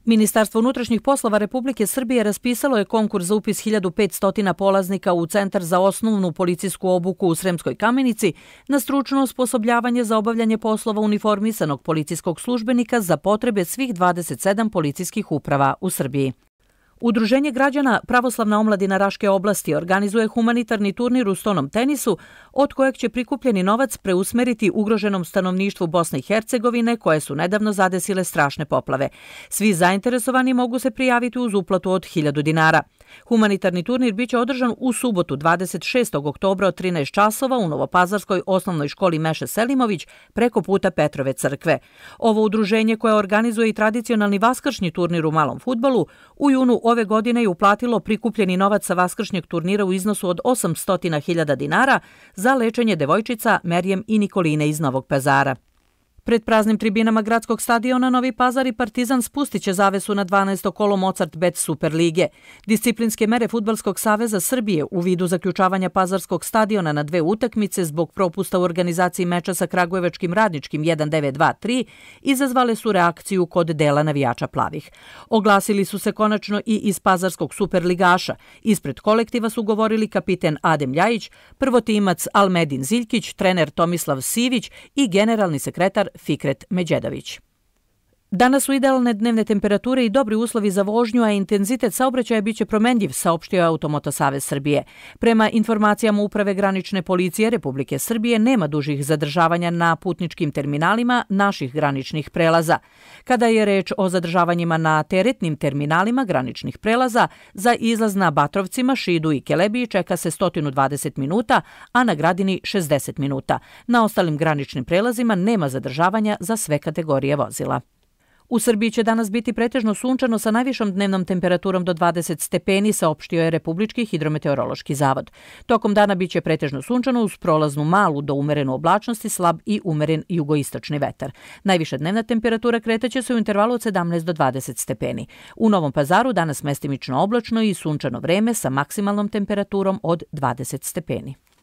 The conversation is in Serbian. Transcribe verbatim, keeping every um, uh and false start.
Ministarstvo unutrašnjih poslova Republike Srbije raspisalo je konkurs za upis hiljadu petsto polaznika u Centar za osnovnu policijsku obuku u Sremskoj Kamenici na stručno osposobljavanje za obavljanje poslova uniformisanog policijskog službenika za potrebe svih dvadeset sedam policijskih uprava u Srbiji. Udruženje građana Pravoslavna omladina Raške oblasti organizuje humanitarni turnir u stonom tenisu, od kojeg će prikupljeni novac preusmeriti ugroženom stanovništvu Bosne i Hercegovine, koje su nedavno zadesile strašne poplave. Svi zainteresovani mogu se prijaviti uz uplatu od hiljadu dinara. Humanitarni turnir biće održan u subotu dvadeset šestog oktobra od trinaest časova u Novopazarskoj osnovnoj školi Meše Selimović preko puta Petrove crkve. Ovo udruženje, koje organizuje i tradicionalni vaskršnji turnir u malom fudbalu, u junu ove godine je uplatilo prikupljeni novac sa vaskršnjeg turnira u iznosu od osamsto hiljada dinara za lečenje devojčica Merjem i Nikoline iz Novog Pazara. Pred praznim tribinama gradskog stadiona Novi Pazar i Partizan spustit će zavesu na dvanaesto kolo Mozart Bet Superlige. Disciplinske mere Fudbalskog saveza Srbije u vidu zaključavanja Pazarskog stadiona na dve utakmice zbog propusta u organizaciji meča sa kragujevačkim Radničkim jedan devet dva tri izazvale su reakciju kod dela navijača plavih. Oglasili su se konačno i iz Pazarskog superligaša. Ispred kolektiva su govorili kapiten Adem Ljajić, prvotimac Almedin Ziljkić, trener Tomislav Sivić i generalni sekretar Fikret Međedović. Danas su idealne dnevne temperature i dobri uslovi za vožnju, a intenzitet saobraćaja biće promenljiv, saopštio je Automoto savez Srbije. Prema informacijama Uprave granične policije Republike Srbije nema dužih zadržavanja na putničkim terminalima naših graničnih prelaza. Kada je reč o zadržavanjima na teretnim terminalima graničnih prelaza, za izlaz na Batrovcima, Šidu i Kelebiji čeka se sto dvadeset minuta, a na Gradini šezdeset minuta. Na ostalim graničnim prelazima nema zadržavanja za sve kategorije vozila. U Srbiji će danas biti pretežno sunčano sa najvišom dnevnom temperaturom do dvadeset stepeni, saopštio je Republički hidrometeorološki zavod. Tokom dana biće pretežno sunčano uz prolaznu malu do umerenu oblačnost i slab i umeren jugoistočni vetar. Najviša dnevna temperatura kretaće se u intervalu od sedamnaest do dvadeset stepeni. U Novom Pazaru danas mestimično oblačno i sunčano vreme sa maksimalnom temperaturom od dvadeset stepeni.